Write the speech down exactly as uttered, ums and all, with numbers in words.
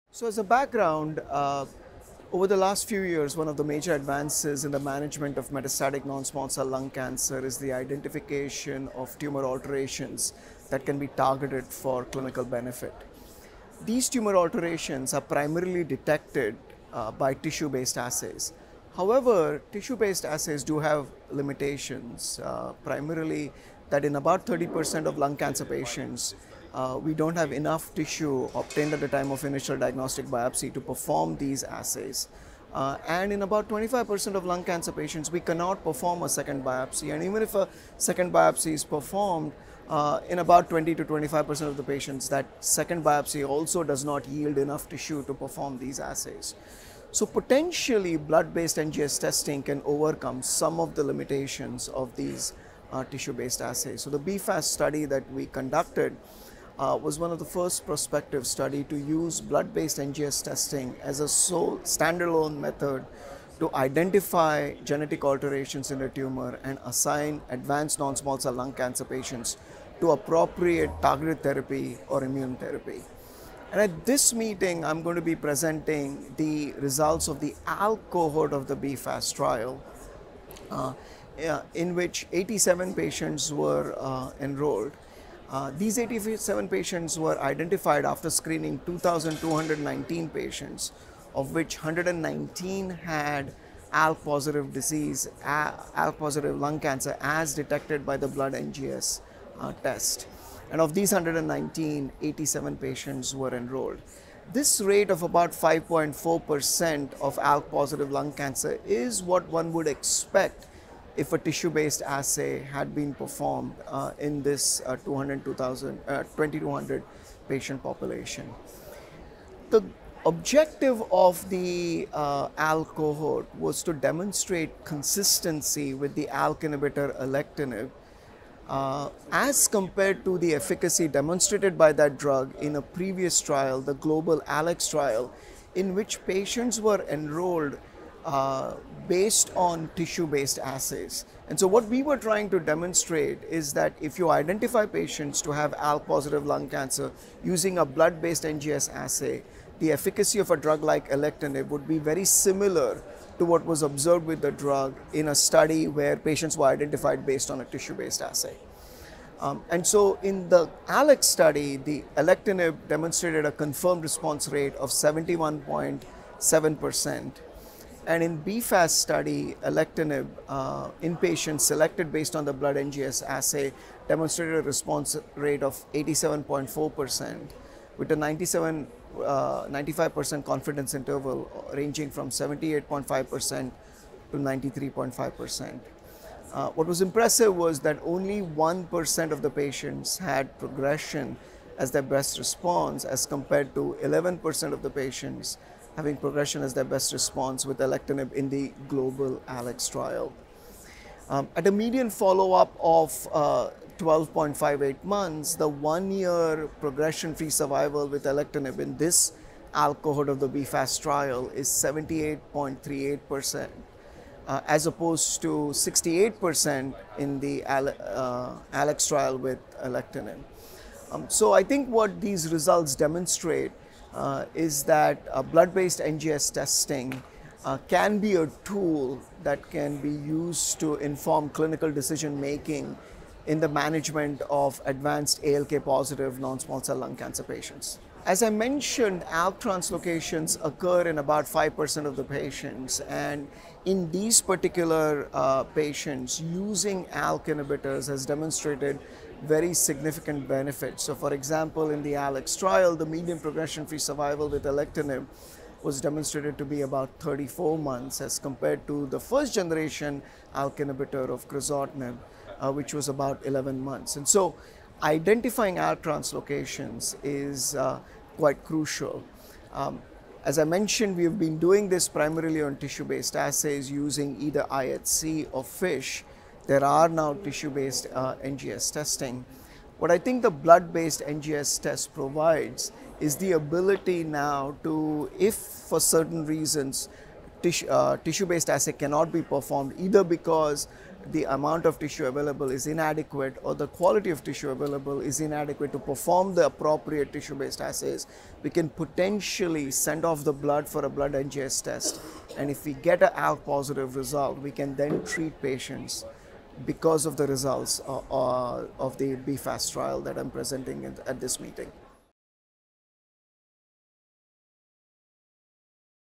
So as a background, uh, over the last few years, one of the major advances in the management of metastatic non-small cell lung cancer is the identification of tumor alterations that can be targeted for clinical benefit. These tumor alterations are primarily detected uh, by tissue-based assays. However, tissue-based assays do have limitations, uh, primarily that in about thirty percent of lung cancer patients, uh, we don't have enough tissue obtained at the time of initial diagnostic biopsy to perform these assays. Uh, and in about twenty-five percent of lung cancer patients, we cannot perform a second biopsy. And even if a second biopsy is performed, uh, in about twenty to twenty-five percent of the patients, that second biopsy also does not yield enough tissue to perform these assays. So potentially, blood-based N G S testing can overcome some of the limitations of these uh, tissue-based assays. So the B FAST study that we conducted Uh, was one of the first prospective study to use blood-based N G S testing as a sole standalone method to identify genetic alterations in the tumor and assign advanced non-small cell lung cancer patients to appropriate targeted therapy or immune therapy. And at this meeting, I'm going to be presenting the results of the A L K cohort of the B FAST trial, uh, in which eighty-seven patients were uh, enrolled. Uh, these eighty-seven patients were identified after screening two thousand two hundred nineteen patients, of which one hundred nineteen had A L K positive disease, A L K positive lung cancer as detected by the blood N G S uh, test. And of these one hundred nineteen, eighty-seven patients were enrolled. This rate of about five point four percent of A L K positive lung cancer is what one would expect if a tissue-based assay had been performed uh, in this uh, twenty-two hundred patient population. The objective of the uh, A L K cohort was to demonstrate consistency with the A L K inhibitor alectinib uh, as compared to the efficacy demonstrated by that drug in a previous trial, the global ALEX trial, in which patients were enrolled Uh, based on tissue-based assays. And so what we were trying to demonstrate is that if you identify patients to have A L K positive lung cancer using a blood-based N G S assay, the efficacy of a drug like alectinib would be very similar to what was observed with the drug in a study where patients were identified based on a tissue-based assay. Um, and so in the ALEX study, the alectinib demonstrated a confirmed response rate of seventy-one point seven percent. And in B FAST study, alectinib uh, in patients selected based on the blood N G S assay demonstrated a response rate of eighty-seven point four percent with a ninety-seven, ninety-five percent confidence interval ranging from seventy-eight point five percent to ninety-three point five percent. Uh, what was impressive was that only one percent of the patients had progression as their best response, as compared to eleven percent of the patients having progression as their best response with alectinib in the global ALEX trial. Um, at a median follow-up of uh, twelve point five eight months, the one-year progression-free survival with alectinib in this A L K cohort of the B FAST trial is seventy-eight point three eight percent, uh, as opposed to sixty-eight percent in the uh, ALEX trial with alectinib. Um, so I think what these results demonstrate Uh, is that uh, blood-based N G S testing uh, can be a tool that can be used to inform clinical decision making in the management of advanced A L K positive non-small cell lung cancer patients. As I mentioned, A L K translocations occur in about five percent of the patients, and in these particular uh, patients, using A L K inhibitors has demonstrated very significant benefits. So for example, in the ALEX trial, the median progression-free survival with alectinib was demonstrated to be about thirty-four months as compared to the first generation A L K inhibitor of crizotinib, uh, which was about eleven months. And so identifying A L K translocations is uh, quite crucial. Um, as I mentioned, we have been doing this primarily on tissue-based assays using either I H C or FISH. There are now tissue-based uh, N G S testing. What I think the blood-based N G S test provides is the ability now to, if for certain reasons, tissue, uh, tissue-based assay cannot be performed, either because the amount of tissue available is inadequate or the quality of tissue available is inadequate to perform the appropriate tissue-based assays, we can potentially send off the blood for a blood N G S test. And if we get an A L K positive result, we can then treat patients because of the results uh, uh, of the B FAST trial that I'm presenting at this meeting.